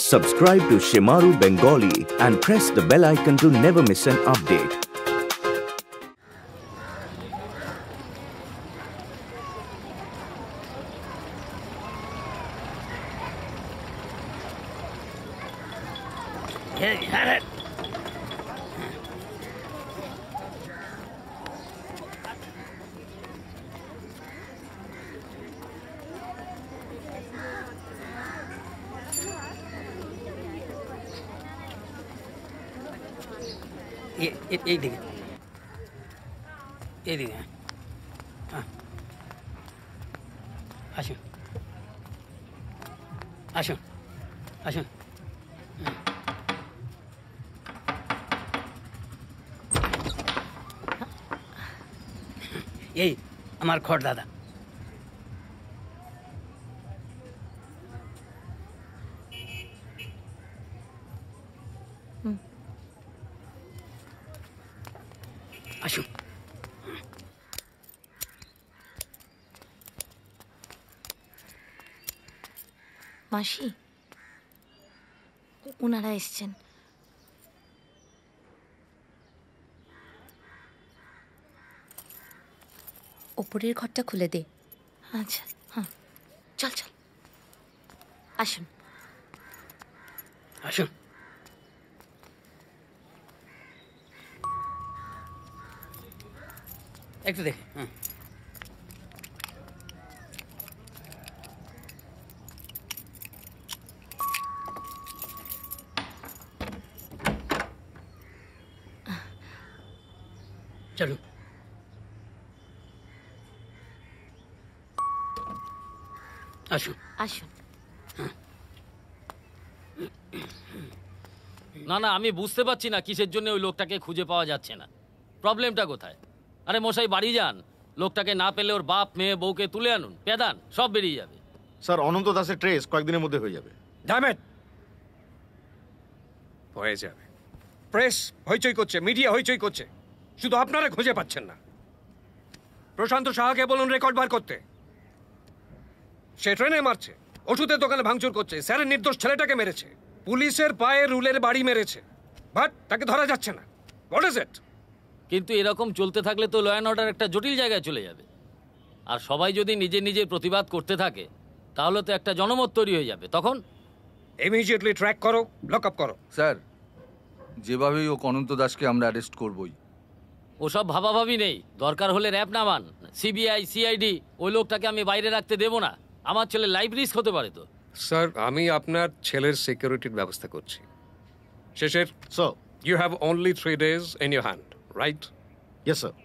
Subscribe to Shimaru Bengali and press the bell icon to never miss an update. আসুন আসুন আসুন এই আমার খড় দাদা আসুন মাসি ওনারা এসছেন ওপরের ঘরটা খুলে দে আচ্ছা হ্যাঁ চল চল আসুন আসুন একটু দেখে চলুন আসুন আসুন না না আমি বুঝতে পারছি না কিসের জন্য ওই লোকটাকে খুঁজে পাওয়া যাচ্ছে না প্রবলেমটা কোথায় আরে মশাই বাড়ি যান লোকটাকে না পেলে ওর বাপ মেয়ে বউকে তুলে আনুন পেদান সব বেরিয়ে যাবে স্যার অনন্ত দাসের ট্রেস কয়েকদিনের মধ্যে হয়ে যাবে ড্যাম ইট হয়ে যাবে প্রেস হইচই করছে মিডিয়া হইচই করছে শুধু আপনারা খুঁজে পাচ্ছেন না প্রশান্ত সাহাকে বলুন রেকর্ড বার করতে সে ট্রেনে মারছে ওষুধের দোকানে ভাঙচুর করছে স্যারের নির্দোষ ছেলেটাকে মেরেছে পুলিশের পায়ে রুলের বাড়ি মেরেছে বাট তাকে ধরা যাচ্ছে না হোয়াট ইজ ইট কিন্তু এরকম চলতে থাকলে তো ল অ্যান্ড অর্ডার একটা জটিল জায়গায় চলে যাবে আর সবাই যদি নিজে নিজে প্রতিবাদ করতে থাকে তাহলে তো একটা জনমত তৈরি হয়ে যাবে তখন ইমিডিয়েটলি ট্র্যাক করো লক আপ করো স্যার যেভাবেই ও অনন্ত দাসকে আমরা অ্যারেস্ট করবই ওসব ভাবাভাবি নেই দরকার হলে র্যাব নামান সিবিআই সিআইডি ওই লোকটাকে আমি বাইরে রাখতে দেবো না আমার ছেলে লাইফ রিস্ক হতে পারে তো স্যার আমি আপনার ছেলের সিকিউরিটির ব্যবস্থা করছি শেষের so you have only 3 days in your hand right yes sir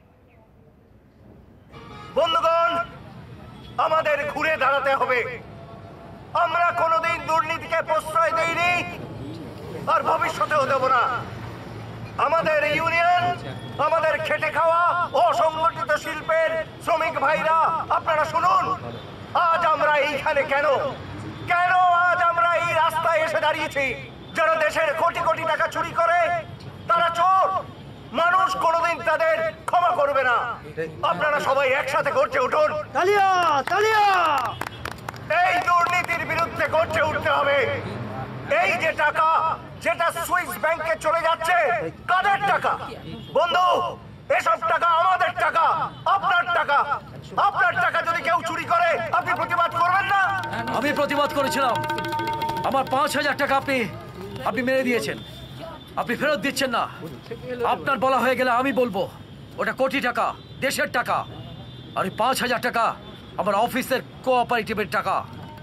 বন্ধুগণ আমাদের ঘুরে দাঁড়াতে হবে আমরা কোনোদিন দুর্নীতিকে প্রশ্রয় দেইনি আর ভবিষ্যতেও দেব না আমাদের ইউনিয়ন আমাদের খেটে খাওয়া অসংগঠিত শিল্পের শ্রমিক ভাইরা আপনারা শুনুন আজ আমরা এইখানে কেন কেন আজ আমরা এই রাস্তায় এসে দাঁড়িয়েছি যারা দেশের কোটি কোটি টাকা চুরি করে তারা চোর মানুষ কোনোদিন তাদের ক্ষমা করবে না আপনারা সবাই একসাথে গর্জে উঠুন তালিয়া তালিয়া এই দুর্নীতির বিরুদ্ধে গর্জে উঠতে হবে এই যে টাকা যেটা সুইস ব্যাংকে চলে যাচ্ছে কাদের টাকা বন্ধু এসব টাকা আমাদের টাকা আপনার টাকা যদি কেউ চুরি করে আপনি প্রতিবাদ করবেন না আমি প্রতিবাদ করেছিলাম আমার ৫,০০০ টাকা আপনি মেরে দিয়েছেন আপনি ফেরত দিচ্ছেন না আপনার বলা হয়ে গেলে আমি বলবো ওটা কোটি টাকা দেশের টাকা আর ৫,০০০ টাকা আমার অফিসের কোঅপারেটিভের টাকা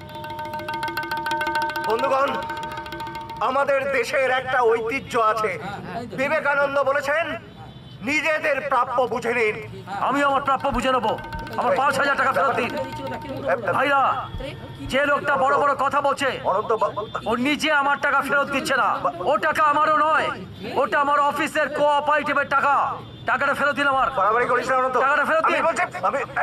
বন্ধুগণ আমাদের দেশের একটা ঐতিহ্য আছে বিবেকানন্দ বলেছেন নিজেদের প্রাপ্য বুঝে নিন আমি আমার প্রাপ্য বুঝে নেবো আমার ৫,০০০ টাকা ফেরত দিন ভাইরা যে লোকটা বড় বড় কথা বলছে ও নিজে আমার টাকা ফেরত দিচ্ছে না ও টাকা আমারও নয় ওটা আমার অফিসের কোঅপারেটিভের টাকা টাকাটা ফেরত দিন আমার বাড়াবাড়ি করিস না অনন্ত টাকাটা ফেরত দিন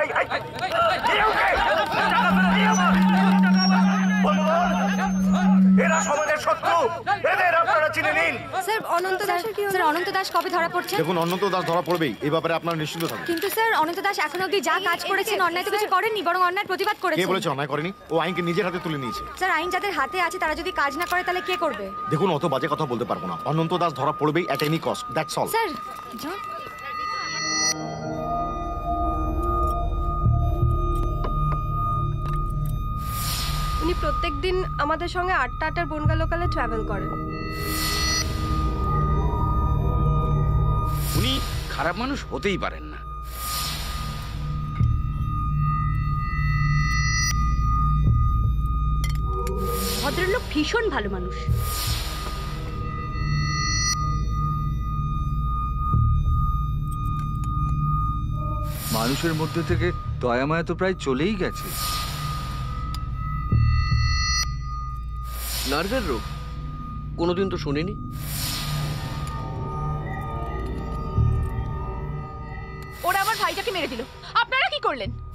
বন্ধুগণ এরা সমাজের শত্রু, এদের আপনারা চিনে নিন। স্যার অনন্ত দাসের কি হলো? স্যার অনন্ত দাস কবে ধরা পড়ছে? দেখুন অনন্ত দাস ধরা পড়বেই, এই ব্যাপারে আপনারা নিশ্চিন্ত থাকুন। কিন্তু স্যার অনন্ত দাস এখন অবধি যা কাজ করেছেন অন্যায় তো কিছু করেননি, বরং অন্যায় প্রতিবাদ কে করেছেন। বলেছে অন্যায় করেনি? ও আইনকে নিজের হাতে তুলে নিয়েছে। স্যার আইন যাদের হাতে আছে তারা যদি কাজ না করে তাহলে কে করবে? দেখুন অত বাজে কথা বলতে পারবো না। অনন্ত দাস ধরা পড়বেই at any cost, that's all. Sir John উনি প্রত্যেকদিন আমাদের সঙ্গে 8টার বনগা লোকালে ট্রাভেল করেন। উনি খারাপ মানুষ হতেই পারেন না। ভদ্রলোক ভীষণ ভালো মানুষ। মানুষের মধ্যে থেকে দয়া মায়া তো প্রায় চলেই গেছে। নার্ভের রোগ কোনোদিন তো শুনিনি। ওরা আমার ভাইটাকে মেরে দিল, আপনারা কি করলেন?